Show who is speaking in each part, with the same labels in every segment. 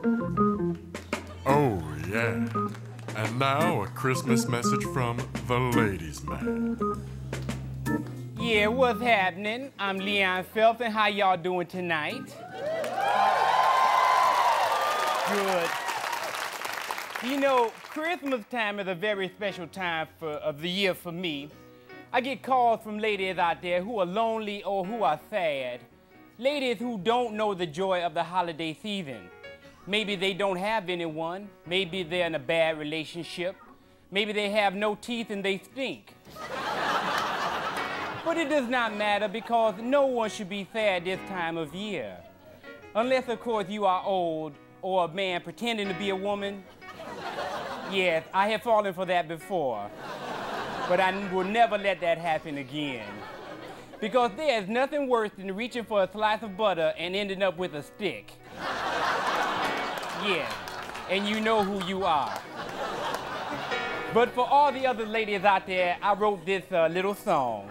Speaker 1: Oh, yeah. And now a Christmas message from the ladies' man.
Speaker 2: Yeah, what's happening? I'm Leon Phelps, and how y'all doing tonight? Good. You know, Christmas time is a very special time of the year for me. I get calls from ladies out there who are lonely or who are sad. Ladies who don't know the joy of the holiday season. Maybe they don't have anyone. Maybe they're in a bad relationship. Maybe they have no teeth and they stink. But it does not matter because no one should be sad this time of year. Unless, of course, you are old or a man pretending to be a woman. Yes, I have fallen for that before. But I will never let that happen again. Because there is nothing worse than reaching for a slice of butter and ending up with a stick. Yeah, and you know who you are. But for all the other ladies out there, I wrote this little song.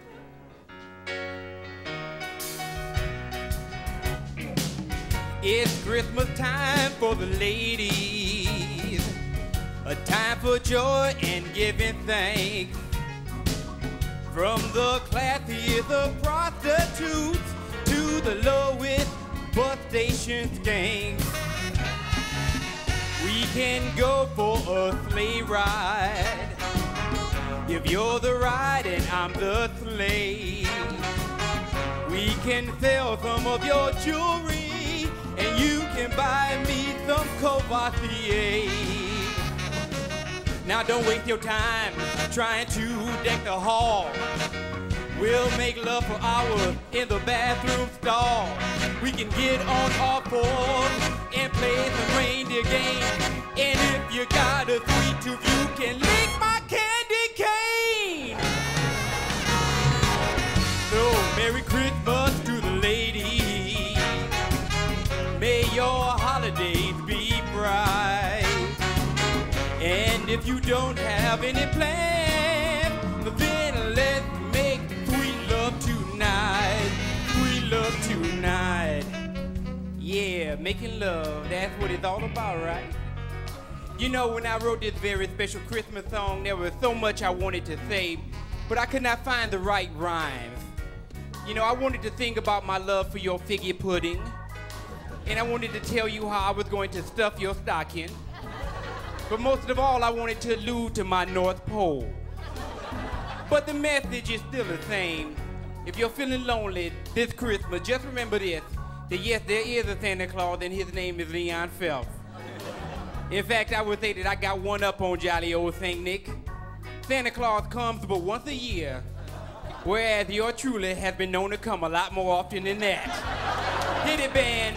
Speaker 2: It's Christmas time for the ladies, a time for joy and giving thanks. From the classiest of prostitutes to the lowest bus station skanks. We can go for a sleigh ride if you're the ride and I'm the sleigh. We can sell some of your jewelry and you can buy me some Courvoisier. Now don't waste your time trying to deck the hall. We'll make love for hours in the bathroom stall. We can get on all fours and play some reindeer games. And if you got a sweet tooth, you can lick my candy cane. So Merry Christmas to the ladies. May your holidays be bright. And if you don't have any plans, then let's make sweet love tonight. Sweet love tonight. Yeah, making love, that's what it's all about, right? You know, when I wrote this very special Christmas song, there was so much I wanted to say, but I could not find the right rhymes. You know, I wanted to think about my love for your figgy pudding, and I wanted to tell you how I was going to stuff your stocking. But most of all, I wanted to allude to my North Pole. But the message is still the same. If you're feeling lonely this Christmas, just remember this, that yes, there is a Santa Claus and his name is Leon Phelps. In fact, I would say that I got one up on jolly old St. Nick. Santa Claus comes but once a year, whereas your truly has been known to come a lot more often than that. Hit it, band.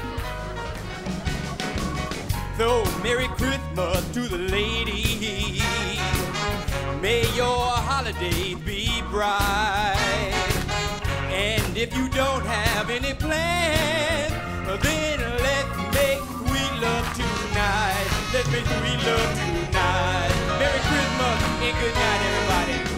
Speaker 2: So, Merry Christmas to the ladies. May your holidays be bright. And if you don't have any plans, then let's make sweet love tonight. Let's make sweet love tonight. Merry Christmas and good night, everybody.